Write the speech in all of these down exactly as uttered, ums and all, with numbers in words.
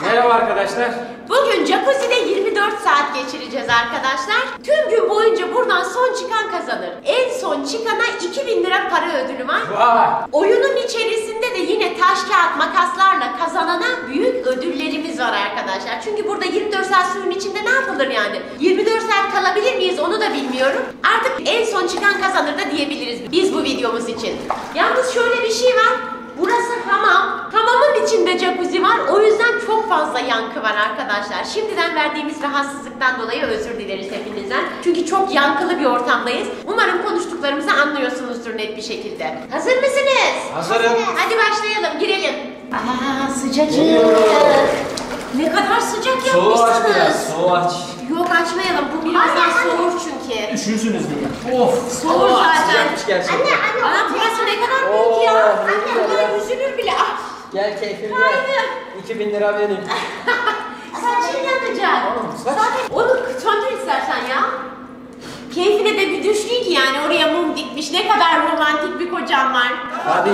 Merhaba arkadaşlar. Bugün jacuzzi'de yirmi dört saat geçireceğiz arkadaşlar. Tüm gün boyunca buradan son çıkan kazanır. En son çıkana iki bin lira para ödülü var. Vay. Oyunun içerisinde de yine taş kağıt makaslarla kazanana büyük ödüllerimiz var arkadaşlar. Çünkü burada yirmi dört saat suyun içinde ne yapılır yani? yirmi dört saat kalabilir miyiz onu da bilmiyorum. Artık en son çıkan kazanır da diyebiliriz biz bu videomuz için. Yalnız şöyle bir şey var. Burası hamam. Hamamın içinde jacuzzi var. O yüzden çok fazla yankı var arkadaşlar. Şimdiden verdiğimiz rahatsızlıktan dolayı özür dileriz hepinizden. Çünkü çok yankılı bir ortamdayız. Umarım konuştuklarımızı anlıyorsunuzdur net bir şekilde. Hazır mısınız? Hazırım. Hadi başlayalım, girelim. Aa, sıcacık. Ne kadar sıcak Soğuğu aç yapmışsınız. biraz. Soğuğu aç. Yok açmayalım. Bu birazdan soğur çünkü. Üşürsünüz diye. Of. Soğur Allah, zaten. sıcakmış gerçekten. Anne anne. Anam burası ne kadar büyük Oo, ya. ne Anne güzel ya. bunlar üzülür bile. Ah. Gel keyfim Hayır. gel. iki bin lira verin. Saçın yanacak. Oğlum, saç. Zaten onu söndür istersen ya. Keyfine de bir düşkün ki yani oraya mum dikmiş. Ne kadar romantik bir kocam var. Hadi.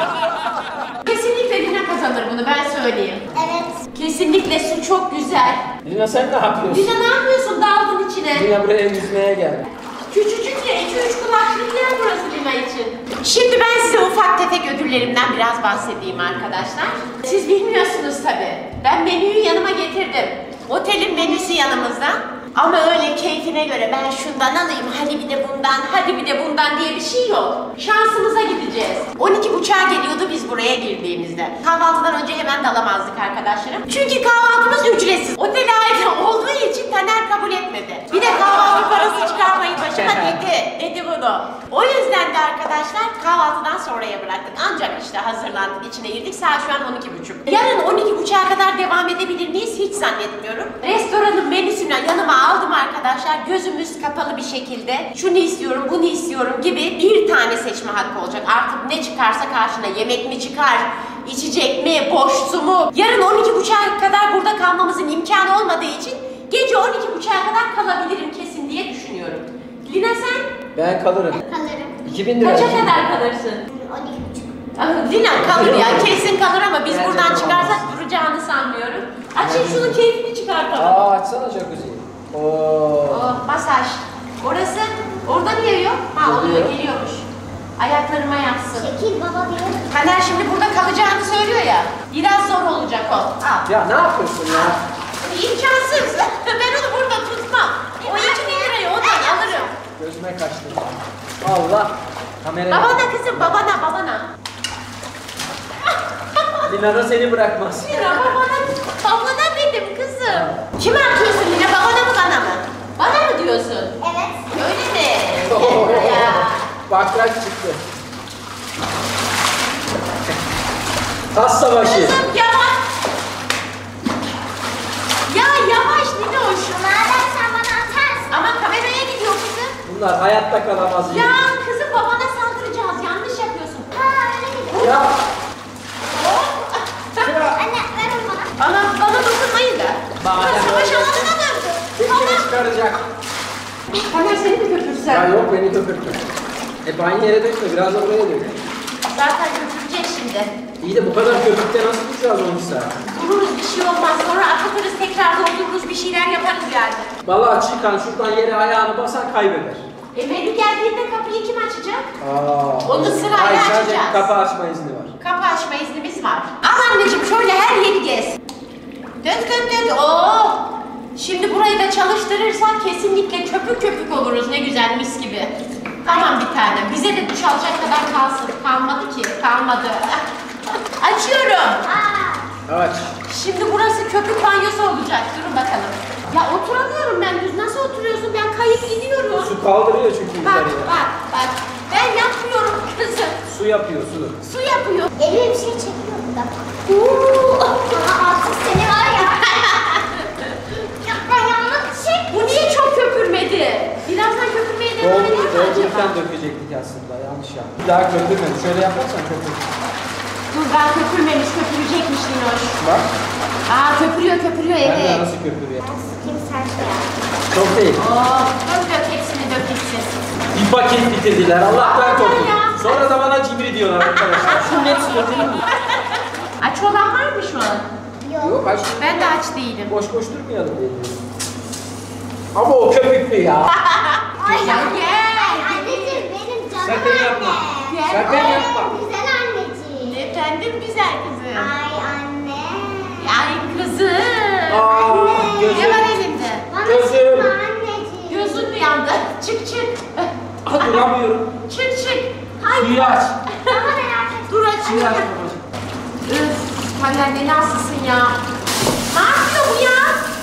Kesinlikle Lina kazanır bunu ben söyleyeyim. Evet. Kesinlikle su çok güzel. Lina sen ne yapıyorsun? Lina ne yapıyorsun? Daldın içine. Lina buraya yüzmeye gel. Küçücük ya, iki üç kulaklık yer burası Lina için. Şimdi ben size ufak tefek ödüllerimden biraz bahsedeyim arkadaşlar. Siz bilmiyorsunuz tabii. Ben menüyü yanıma getirdim. Otelin menüsü yanımızda. Ama öyle keyfine göre ben şundan alayım, hadi bir de bundan, hadi bir de bundan diye bir şey yok. Şansımıza gideceğiz. on iki buçuğa geliyordu biz buraya girdiğimizde. Kahvaltıdan önce hemen dalamazdık arkadaşlarım. Çünkü kahvaltımız ücretsiz. Otele ait olduğu için Taner kabul etmedi. Bir de kahvaltı parası çıkarmayı başıma dedi. Dedi bunu. O yüzden de arkadaşlar kahvaltıdan sonraya bıraktık. Ancak işte hazırlandık, içine girdik. Saat şu an on iki buçuk. Yarın on iki buçuğa kadar devam edebilir miyiz? Hiç zannetmiyorum. Restoranın menüsünü yanıma aldım arkadaşlar. Gözümüz kapalı bir şekilde şunu istiyorum, bunu istiyorum gibi bir tane seçme hakkı olacak. Artık ne çıkarsa karşına, yemek mi çıkar, içecek mi, boş su mu? Yarın on iki buçuğa kadar burada kalmamızın imkanı olmadığı için gece on iki buçuğa kadar kalabilirim kesin diye düşünüyorum. Lina sen? Ben kalırım. Kalırım. iki bin lira. Kaça kadar kalırsın? on iki buçuk. Ah, Lina kalır ya, kesin kalır ama biz Bence buradan kalamaz. çıkarsak duracağını sanmıyorum. Açın Bence şunun de. keyfini çıkartalım. Aa açsana jacuzziyi. Oo. Oh, masaj. Orası, orada niye yok? Ha oluyor, Oluyor. geliyormuş. Ayaklarıma yapsın. Çekil baba bir. Taner şimdi burada kalacağını söylüyor ya. Biraz zor olacak o. Al. Ya ne yapıyorsun ya? İmkansız. Ben onu burada tutmam. O iki bin lirayı ondan alırım. Gözüme kaçtı. Allah. Kameraya. Babana kızım, babana, babana. Lina da seni bırakmaz. Lina babana, babana dedim kızım. Kime atıyorsun Lina, babana mı bana mı? Bana mı diyorsun? Evet. Öyle mi? Oo. Ya. Bakraç çıktı. Tas savaşı. Kızım yavaş. Ya yavaş Linoş. Madem sen bana atarsın. Ama kameraya gidiyor kızım. Bunlar hayatta kalamaz. Ya kızım babana saldıracağız. Yanlış yapıyorsun. Ha öyle gidiyor. Ya. Hop. Ya. Anne ver onu bana. Bana, bana dokunmayın da. Bana Bana savaş böyle. alanına döndü. Tekini çıkaracak. Taner seni mi köpürsen? Ya yok beni köpürtme. Hep aynı yere dökme. Biraz da buraya dök. Zaten köpürecek şimdi. İyi de bu kadar köpükte nasıl tutacağız onu sen? Dururuz bir şey olmaz. Sonra akıtırız tekrar doldururuz bir şeyler yaparız yani. Vallahi çıkan şuradan yere ayağını basan kaybeder. E menü geldiğinde kapıyı kim açacak? Aa. Onu sırayla Hayır, sadece açacağız. kapı açma izni var. Kapı açma iznimiz var. Al anneciğim şöyle her yeri gez. Dön dön dön. Oo. Şimdi burayı da çalıştırırsak kesinlikle köpük köpük oluruz. Ne güzel mis gibi. Tamam bir tane. Bize de duş alacak kadar kalsın. Kalmadı ki. Kalmadı. Açıyorum. Aa. Aç. Şimdi burası köpük banyosu olacak. Durun bakalım. Ya oturamıyorum ben düz. Nasıl oturuyorsun? Ben kayıp gidiyorum. Su kaldırıyor çünkü Bak yukarıya. bak bak. Ben yapmıyorum kızım. Su yapıyor su. Su yapıyor. Elime bir şey çekiyor burada. Uuu. Aa artık seni var ya. Ya ayağımı çek. Bu niye çok köpürmedi? Birazdan köpürmeye devam eder Doldur, mi acaba? doldururken dökecektik aslında. Yanlış yaptım. Bir daha köpürmedi. Şöyle yaparsan köpür. Dur ben köpürmemiş, köpürecekmiş Linoş. Bak. Aa köpürüyor, köpürüyor Ben de evet. nasıl köpürüyor. Ben sıkayım sen şey yap. Çok değil. Oo, dök dök hepsini dök hepsini. Bir paket bitirdiler. Allah'tan Aa, korktum. ya. Sonra da bana cimri diyorlar arkadaşlar. Şunun hepsini ödeyeyim mi? Aç olan var mı şu an? açmıyor. Yok aç. Ben de aç değilim. Boş boş durmayalım diye. Ama o köpüklü ya. Ay Gel, gel. anneciğim benim canım Sakın anne. yapma. Gel. Sakın yapma. Güzel anneciğim. Efendim güzel kızım. Ay anne. Ay kızım. Aa, Anne. gözüm. Ne var elinde? Bana Gözüm. sıkma anneciğim. Gözün mü yandı? Çık çık. Ah, duramıyorum. Çık çık. Suyu aç. Bana merak etme. Dur Suyu aç açayım. babacığım. Üf. Taner ne nasılsın ya? Ne yapıyor bu ya?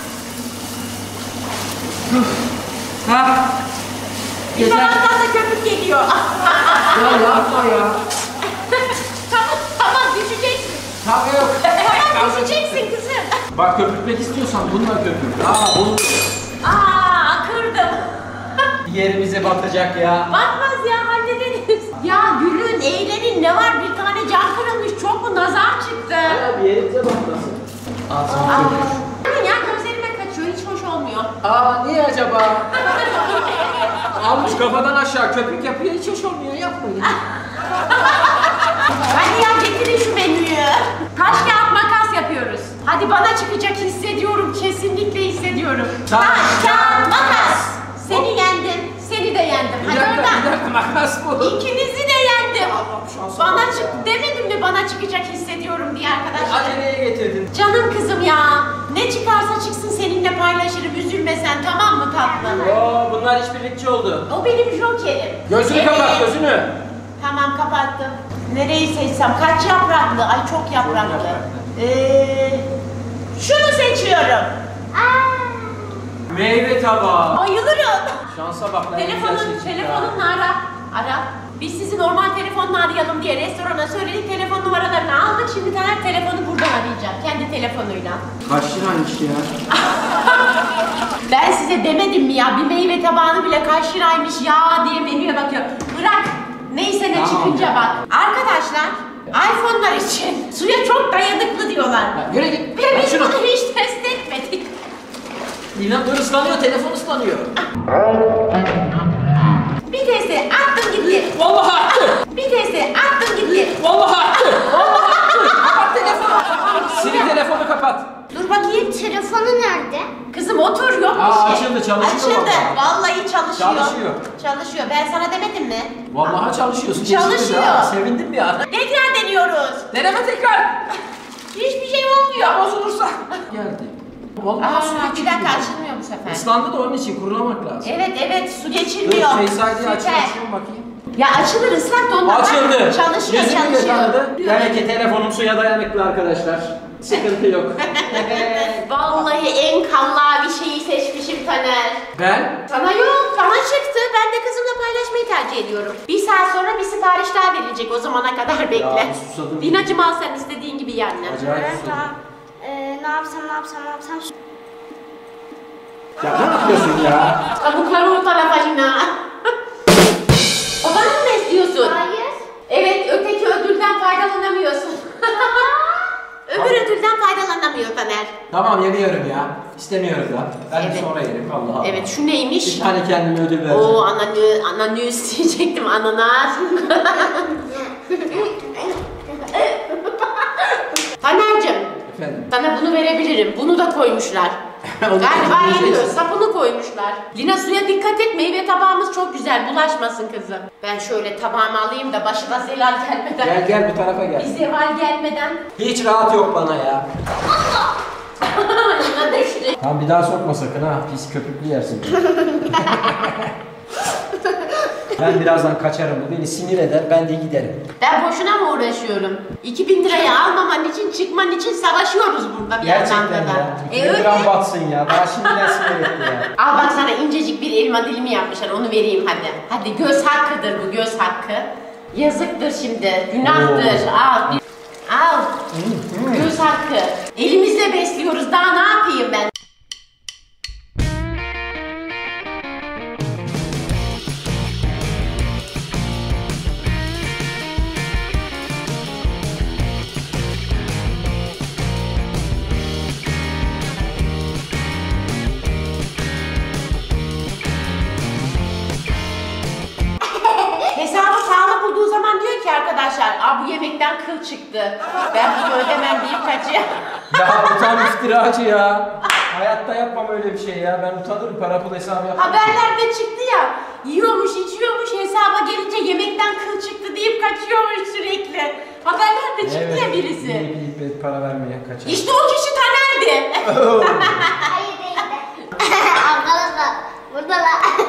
Ha? Yeter. Yukarıdan da köpük geliyor. Ya yapma ya. tamam tamam düşeceksin. Tamam yok. Tamam düşeceksin kızım. Bak köpürtmek istiyorsan bununla köpür. Aa bunu Aa kırdım. yerimize batacak ya. Bakmaz ya hallederiz. Ya gülün, eğlenin ne var bir tane cam kırılmış çok mu nazar çıktı. Aya bir yerimize batmasın. Aa sana Aa, köpür. ya gözlerime kaçıyor hiç hoş olmuyor. Aa niye acaba? Almış kafadan aşağı köpük yapıyor hiç hoş olmuyor yapmayın. Hadi ya getirin şu menüyü. Taş kağıt makas yapıyoruz. Hadi bana çıkacak hissediyorum kesinlikle hissediyorum. Taş, Taş kağıt, kağıt makas. makas. Seni yendim. Seni de yendim. Bir Hadi dakika bir oradan. dakika makas bu. İkinizi de yendim. Allah'ım şansa Bana bak çık ya. demedim mi bana çıkacak hissediyorum diye arkadaşlar. Aceleye getirdin. Canım kızım ya. Ne çıkarsa çıksın seninle paylaşırım. Üzülme sen tamam mı tatlım? Oo bunlar işbirlikçi oldu. O benim jokerim. Gözünü Evet. kapat gözünü. Tamam kapattım. Nereyi seçsem? Kaç yapraklı? Ay çok yapraklı. yapraklı. Ee, şunu seçiyorum. Aa. Meyve tabağı. Bayılırım. Şansa bak. ne Telefonun, güzel seçim ya. telefonunla ara. Ara. Biz sizi normal telefonla arayalım diye restorana söyledik. Telefon numaralarını aldık. Şimdi Taner telefonu buradan arayacak. Kendi telefonuyla. Kaç liraymış ya? Ben size demedim mi ya? Bir meyve tabağını bile kaç liraymış ya diye menüye bakıyor. Bırak. Neyse ne Tamam. çıkınca bak. Arkadaşlar iPhone'lar için suya çok dayanıklı diyorlar. Ya, yürü git. Ve Al biz şunu. bunu hiç test etmedik. İnan dur ıslanıyor telefon ıslanıyor. Bir testi attın gitti. Vallahi attı. Bir testi attın gitti. Vallahi attı. Vallahi attı. Kapat telefonu. Sil telefonu kapat. Dur bakayım. Telefonu nerede? Kızım otur yok Aa, bir şey. açıldı, çalışıyor Açıldı. vallahi. Vallahi çalışıyor. Çalışıyor. Çalışıyor. Ben sana demedim mi? Vallahi çalışıyorsun. Çalışıyor. Geçti ya. Sevindim ya. Tekrar deniyoruz. Deneme tekrar. Hiçbir şey olmuyor. Ya bozulursa. Geldi. Vallahi Aa, su bir geçirmiyor. dakika açılmıyor bu sefer. Islandı da onun için kurulamak lazım. Evet evet su Dur geçirmiyor. Face I D'yi Süper. açıyorum bakayım. Ya açılır ıslak da ondan. Açıldı. Bak, Çalışıyor Yüzümü de çalışıyor. tanıdı. Demek ki telefonum suya dayanıklı arkadaşlar. Sıkıntı yok. Vallahi en kalla bir şeyi seçmişim Taner. Ben? Sana yok, bana çıktı. Ben de kızımla paylaşmayı tercih ediyorum. Bir saat sonra bir sipariş daha verilecek. O zamana kadar bekle. susadım. Dinacım al sen istediğin gibi yani. Acayip susadım. Ee, ne yapsam ne yapsam ne yapsam. Ya ne yapıyorsun ya? Tavukları o tarafa ina. Odanı mı istiyorsun? Hayır. Evet, öteki ödülden faydalanamıyorsun. Öbür ödülden faydalanamıyor Taner. Tamam yemiyorum ya. İstemiyoruz da. Ben Evet. sonra yerim Allah Allah. Evet, şu neymiş? Bir tane kendime ödül vereceğim. Oo, ananı, ananüs diyecektim, ananas. Taner'cim, Efendim. sana bunu verebilirim. Bunu da koymuşlar. Onu da Galiba yiyeceksin. yeniyor. Sapını koymuşlar. Lina suya dikkat et. Meyve tabağımız çok güzel. Bulaşmasın kızım. Ben şöyle tabağımı alayım da başına zelal gelmeden. Gel gel bu tarafa Bir gel. zeval gelmeden. Hiç rahat yok bana ya. Lina düştü. Tamam bir daha sokma sakın ha. Pis köpüklü yersin. Ben birazdan kaçarım. Bu beni sinir eder. Ben de giderim. Ben boşuna mı uğraşıyorum? iki bin lirayı almaman için, çıkman için savaşıyoruz burada bir Gerçekten yandan da. ya. E İki öyle. gram batsın ya. Daha şimdiden sinir etti ya. Al bak sana incecik bir elma dilimi yapmışlar. Onu vereyim hadi. Hadi göz hakkıdır bu, göz hakkı. Yazıktır şimdi. Günahtır. Al. bir- Al. Göz hakkı. Elimizle besliyoruz. Daha ne yapayım ben? Hesabı sağlık bulduğu zaman diyor ki arkadaşlar, Aa, bu yemekten kıl çıktı. Ben bunu ödemem deyip kaçıyor. Ya utan iftiracı ya. Hayatta yapmam öyle bir şey ya. Ben utanırım, para pul hesabı yapmam. Haberlerde çıktı ya, yiyormuş, içiyormuş, hesaba gelince yemekten kıl çıktı deyip kaçıyormuş sürekli. Haberlerde çıktı ya birisi. Yiyip yiyip para vermeye kaçar. İşte o kişi Taner'di. Hayır değildi. Arkadaşlar burada da.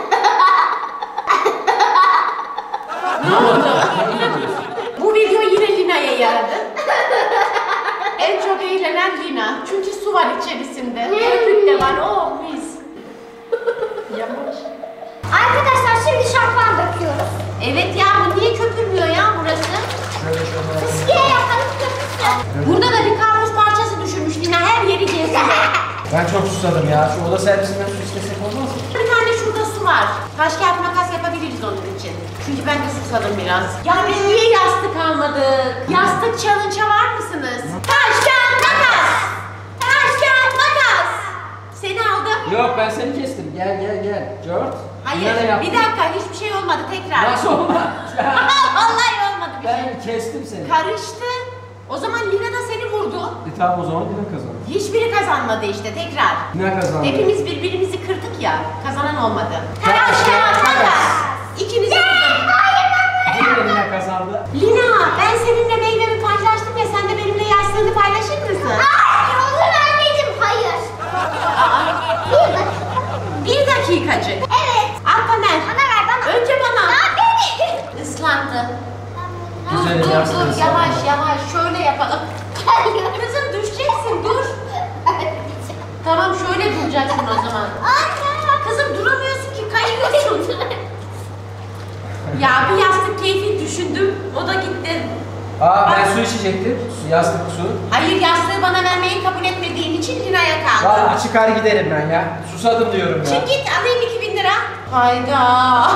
Ne oldu? Bu video yine Lina'ya yaradı. En çok eğlenen Lina. Çünkü su var içerisinde. Köpük de var. Oh mis. Yavaş. Arkadaşlar şimdi şampuan döküyoruz. Evet ya, bu niye köpürmüyor ya burası? Şöyle şöyle. Fıskiye yapalım köpürsün. Burada da bir karpuz parçası düşürmüş Lina. Her yeri geziyor. Ben çok susadım ya. Şu oda servisinden su istesek olmaz mı? Bir tane şurada su var. Taş kağıt makas yapabiliriz onun için. Çünkü ben de susadım biraz. Ya biz niye yastık almadık? Yastık challenge'a var mısınız? Taş kağıt makas! Taş kağıt makas! Seni aldım. Yok, ben seni kestim. Gel gel gel. George. Hayır, Yine de yaptın. bir dakika, hiçbir şey olmadı, tekrar. Nasıl olmaz? Vallahi olmadı bir şey. Ben kestim seni. Karıştı. O zaman Lina da seni vurdu. E tamam, o zaman Lina kazandı. Hiçbiri kazanmadı işte, tekrar. Lina kazandı. Hepimiz birbirimizi kırdık ya, kazanan olmadı. Taş, Taş kağıt kağıt, makas! makas. İkinizi vurdum. Yine Lina kazandı. Lina, ben seninle meyvemi paylaştım ya, sen de benimle yastığını paylaşır mısın? Hayır olur anneciğim hayır. Aa, Bir dakika. bir dakikacık. Evet. Al Taner. Bana ver bana. Önce bana. Ya beni. Islandı. Dur, Güzel dur, yapsın dur, ıslandı. yavaş yavaş, şöyle yapalım. Kızım düşeceksin, dur. Tamam, şöyle duracaksın o zaman. Anne. Kızım duramıyorsun ki, kayıyorsun. Ya bir yastık keyfi düşündüm, o da gitti. Aa, ben su içecektim. Su, yastık su. Hayır, yastığı bana vermeyi kabul etmediğin için Lina'ya kaldı. Valla çıkar giderim ben ya. Susadım diyorum ya. Çık git, alayım iki bin lira. Hayda.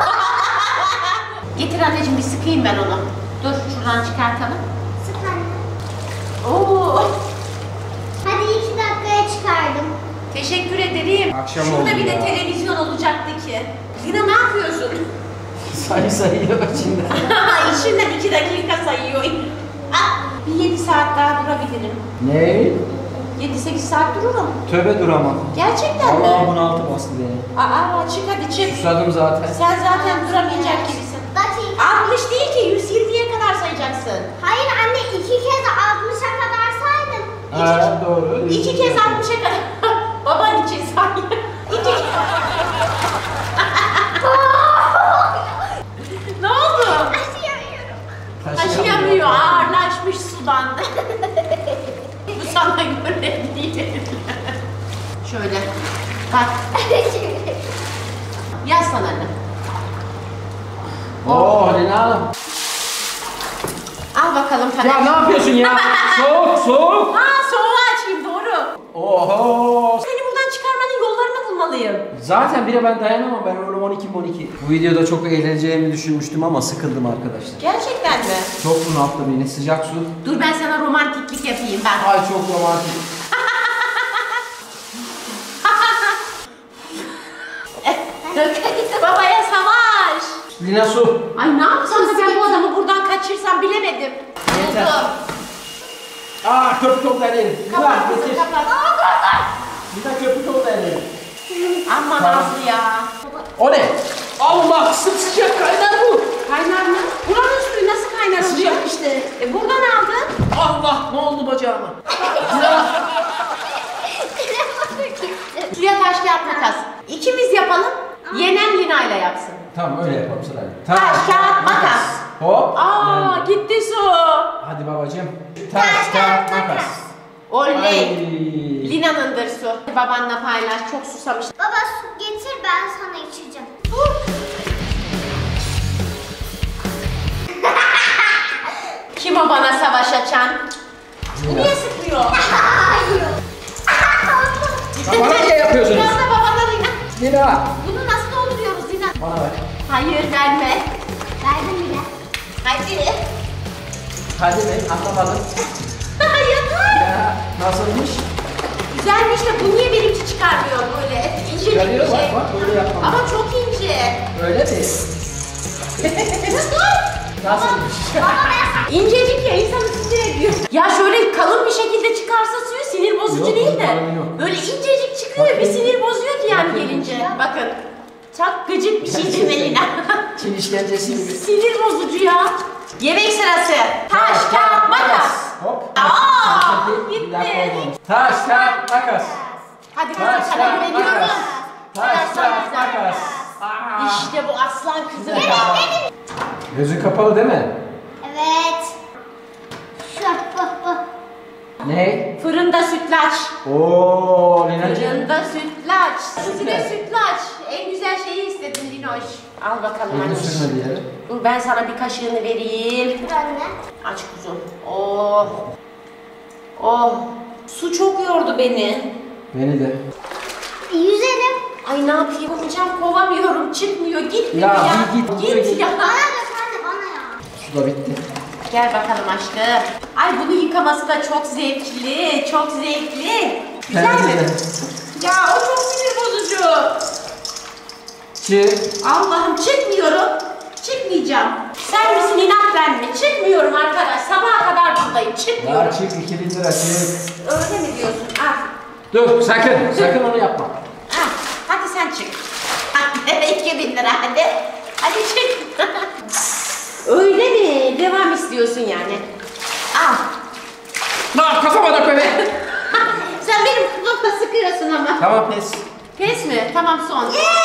Getir anneciğim, bir sıkayım ben onu. Dur, şuradan çıkartalım. Sık anne. Oo. Hadi iki dakikaya çıkardım. Teşekkür ederim. Akşam Şurada oldu bir de ya. televizyon olacaktı ki. Lina ne yapıyorsun? Sayı sayıyor içinde. İçinden iki dakika sayıyor. Ah, bir yedi saat daha durabilirim. Ne? Yedi sekiz saat dururum. Tövbe duramam. Gerçekten mi? Allah'ım bunaltı bastı beni. Aa, çık hadi çık. Susadım zaten. Sen zaten duramayacak gibisin. Dakika. altmış değil ki, yüz yirmiye kadar sayacaksın. Hayır anne iki kez altmışa kadar saydım. Ha, doğru. İki kez altmışa kadar. Baban için say. İki Ne oldu? Taşıyamıyorum. Taşıyamıyor, ağırlaşmış sudan. Bu sana göre değil. Şöyle. Bak, yaslan anne. Oo, Lina Hanım. Al bakalım Taner. Ya ne yapıyorsun ya? Soğuk, soğuk. Aa, soğuğu açayım, doğru. Oho. Seni buradan çıkarmanın yollarını bulmalıyım. Zaten bire ben dayanamam. Ben öyle on iki on iki. Bu videoda çok eğleneceğimi düşünmüştüm ama sıkıldım arkadaşlar. Gerçekten mi? Çok bunalttı beni. Sıcak su. Dur ben sana romantiklik yapayım ben. Ay çok romantik. Babaya savaş. Lina su. Ay ne yapsam da ben bu adamı buradan kaçırsam bilemedim. Yeter. Oldu. Aa, köpük oldu ellerim. Lina Kapat kızım, getir. kapat. Lina köpük oldu ellerim. Amma Tamam. Nazlı ya. O ne? Allah, sıcak kaynar bu. Kaynar mı? Buranın suyu nasıl kaynar oluyor? Sıcak işte. E buradan aldın. Allah, ne oldu bacağıma? Lina. Suya taş kağıt makas. İkimiz yapalım. Yenen Lina ile yapsın. Tamam, öyle yapalım sırayla. Taş, kağıt, makas. Hop. Aa, Yani. gitti su. Hadi babacığım. Taş, kağıt, makas. Oley. Ay. Lina'nındır su. Babanla paylaş. Çok susamış. Baba su getir ben sana içeceğim. Kim o bana savaş açan? Bu niye sıkmıyor? Hayır. Ya bana niye yapıyorsunuz? Biraz da babana Lina. Lina. Bunu nasıl dolduruyoruz Lina? Bana ver. Hayır verme. Verdim bile. Hadi. Hadi be, anlamadım. Hayır. Ya, nasılmış? Güzelmiş de bu niye benimki çıkarmıyor böyle? İncecik bir Çıkarıyor, şey. bak, bak, böyle yapmam. Ama çok ince. Öyle mi? Dur. Nasılmış? İncecik ya, insanı sinir ediyor. Ya şöyle kalın bir şekilde çıkarsa suyu sinir bozucu Yok, değil gıcıklıyor, bir sinir bozuyor ki yani gelince. Bakın. Çok gıcık bir şey Lina. Çin işkencesi gibi. Sinir bozucu ya. Yemek sırası. Taş, kağıt, makas. Hop. Aa, Bir gitti. dakika olmamış. Taş, kağıt, makas. Hadi Taş, kızım sana kağıt, güveniyorum. makas. Taş, kağıt, Güzel. makas. Aa. İşte bu aslan kızım. Ya. Gözün kapalı değil mi? Evet. Şu. Bu, bu. Ne? Fırında sütlaç. Oo, Lina'cığım. Fırında sütlaç. Sütüne sütlaç. En güzel şeyi istedin Linoş. Al bakalım Elini anne. sürme diye. Dur ben sana bir kaşığını vereyim. Anne. Aç kuzum. Oh. Oh. Su çok yordu beni. Beni de. Yüzelim. Ay ne yapayım? Hocam kovamıyorum. Çıkmıyor. Gitmiyor Ya, ya. git, Git, git. ya. Bana da anne bana ya. Su da bitti. Gel bakalım aşkım. Ay bunu yıkaması da çok zevkli. Çok zevkli. Güzel mi? Bence de. Ya o çok sinir bozucu. Çık. Allah'ım çıkmıyorum. Çıkmayacağım. Sen misin inat ben mi? Çıkmıyorum arkadaş. Sabaha kadar buradayım. Çıkmıyorum. Ya çık iki bin lira çık. Öyle mi diyorsun? Al. Dur sakın. Sakın onu yapma. Al. Hadi sen çık. iki bin lira hadi. Hadi çık. Öyle mi? Devam istiyorsun yani. Al. Lan kafama da böyle. Sen benim kafamda sıkıyorsun ama. Tamam pes. Pes mi? Tamam son.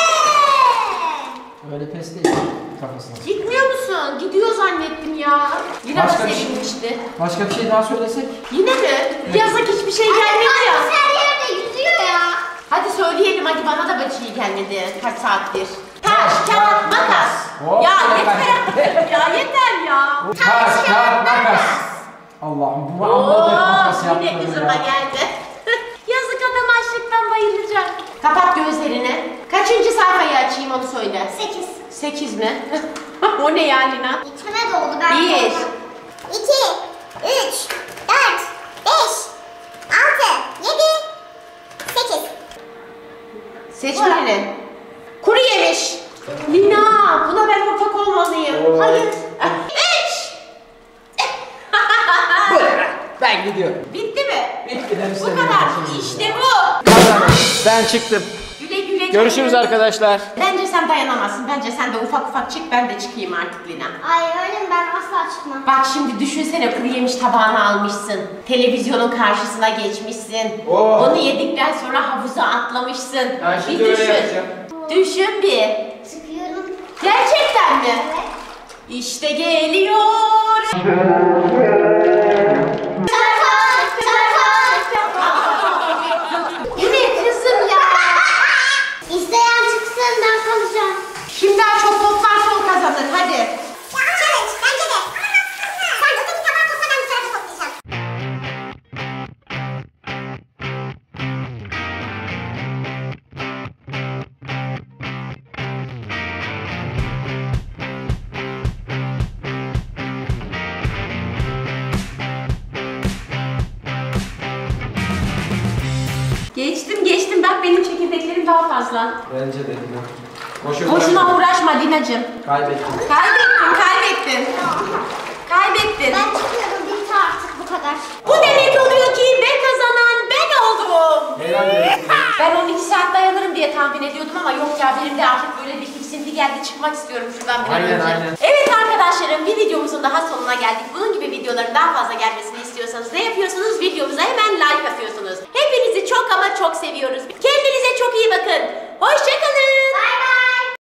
Öyle pes değil. Kafasına. Gitmiyor musun? Gidiyor zannettim ya. Yine Başka de bir şey- sevinmişti. Başka bir şey daha söylesek. Yine mi? Yazık hiçbir şey gelmedi ya. Her yerde yüzüyor ya. Hadi söyleyelim hadi bana da bacıyı gelmedi. Kaç saattir? Taş, kağıt, makas. Hop, Ya yeter. yeter. ya yeter ya. Taş, kağıt, makas. Allah'ım bu anladık makas Oo, yine yaptı kızıma ya. geldi. Yazık adam açlıktan bayılacak. Kapat gözlerini. Kaçıncı sayfayı açayım onu söyle. Sekiz. Sekiz mi? O ne ya Lina? İçime doldu ben. Bir. İki. Üç. Dört. Beş. Altı. Yedi. Sekiz. Seç birini. Kuru yemiş. Lina, buna ben ortak olmalıyım. Oo. Hayır. Üç. Ben gidiyorum. Bitti mi? Bitti. Bu kadar. İşte bu. Ben çıktım. Güle güle. Görüşürüz canım. arkadaşlar. Bence sen dayanamazsın. Bence sen de ufak ufak çık. Ben de çıkayım artık Lina. Ay öyle mi? Ben asla çıkmam. Bak şimdi düşünsene kuru yemiş tabağını almışsın. Televizyonun karşısına geçmişsin. Oo. Onu yedikten sonra havuza atlamışsın. Ben şimdi bir öyle düşün. yapacağım. Düşün bir. Çıkıyorum. Gerçekten mi? Evet. İşte geliyor. Çakal. Çakal. Bu ne kızım ya? İsteyen çıksın ben kalacağım. Kim daha çok toplarsa o kazanır. Hadi. Challenge bence de. Sen öteki tabağı topla ben bu tarafa toplayacağım. Geçtim geçtim. Bak benim çekirdeklerim daha fazla. Bence de. Boşuna, Boşuna uğraşma Lina'cığım. Kaybettim. Kaybettin, kaybettin. Kaybettin. Ben çıkıyorum. Bitti artık bu kadar. Bu demek oluyor ki ve kazanan ben oldum. Helal olsun. Ben on iki saat dayanırım diye tahmin ediyordum ama yok ya benim de artık böyle bir tiksinti geldi. Çıkmak istiyorum şuradan bir an Aynen, önce. aynen. Evet arkadaşlarım bir videomuzun daha sonuna geldik. Bunun gibi videoların daha fazla gelmesini istiyorsanız ne yapıyorsunuz? Videomuza hemen like atıyorsunuz. Hepinizi çok ama çok seviyoruz.